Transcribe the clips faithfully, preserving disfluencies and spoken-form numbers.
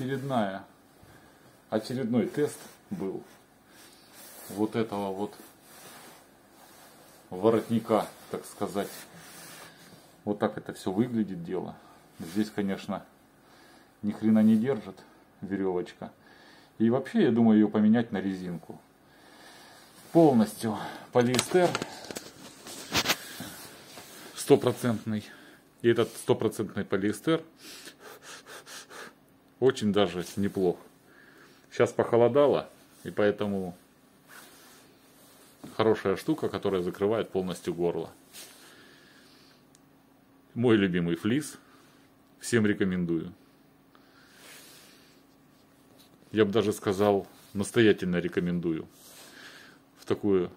очередная, очередной тест был вот этого вот воротника, так сказать. Вот так это все выглядит дело. Здесь, конечно, ни хрена не держит веревочка. И вообще, я думаю, ее поменять на резинку. Полностью полиэстер стопроцентный. И этот стопроцентный полиэстер очень даже неплох. Сейчас похолодало, и поэтому хорошая штука, которая закрывает полностью горло. Мой любимый флис. Всем рекомендую. Я бы даже сказал, настоятельно рекомендую. В такую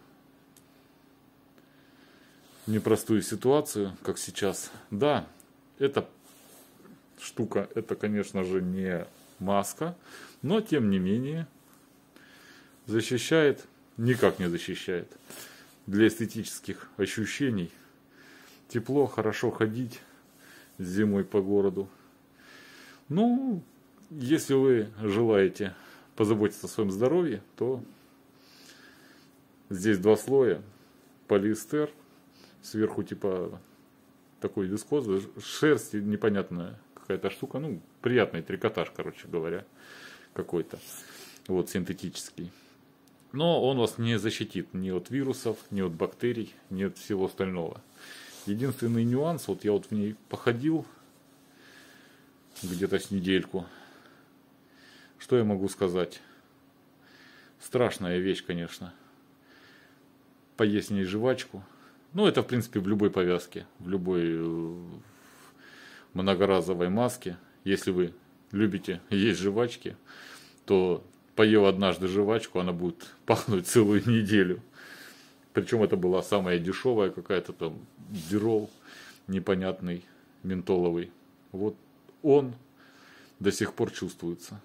непростую ситуацию, как сейчас. Да, эта штука, это, конечно же, не маска, но, тем не менее, защищает, никак не защищает. Для эстетических ощущений тепло, хорошо ходить зимой по городу. Ну, если вы желаете позаботиться о своем здоровье, то здесь два слоя. Полиэстер, сверху типа такой вискозы, шерсть непонятная какая-то штука, ну, приятный трикотаж, короче говоря, какой-то, вот, синтетический. Но он вас не защитит ни от вирусов, ни от бактерий, ни от всего остального. Единственный нюанс, вот я вот в ней походил где-то с недельку. Что я могу сказать? Страшная вещь, конечно. Поесть в ней жвачку. Ну, это, в принципе, в любой повязке, в любой многоразовой маске. Если вы любите есть жвачки, то, поев однажды жвачку, она будет пахнуть целую неделю. Причем это была самая дешевая какая-то там дирол непонятный, ментоловый. Вот он до сих пор чувствуется.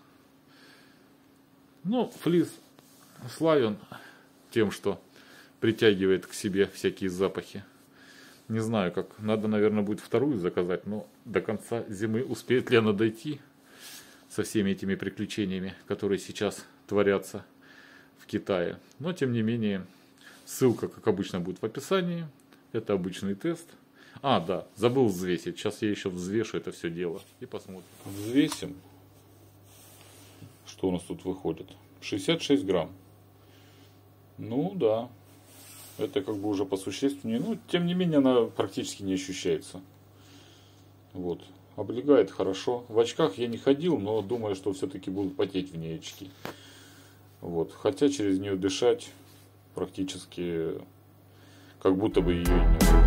Ну, флис славен тем, что притягивает к себе всякие запахи. Не знаю, как. Надо, наверное, будет вторую заказать, но до конца зимы успеет ли она дойти со всеми этими приключениями, которые сейчас творятся в Китае. Но, тем не менее, ссылка, как обычно, будет в описании. Это обычный тест. А, да, забыл взвесить. Сейчас я еще взвешу это все дело и посмотрим. Взвесим. Что у нас тут выходит? шестьдесят шесть грамм. Ну, да. Это как бы уже посущественнее. Ну, тем не менее, она практически не ощущается. Вот. Облегает хорошо. В очках я не ходил, но думаю, что все-таки будут потеть в ней очки. Вот. Хотя через нее дышать практически как будто бы ее и нет.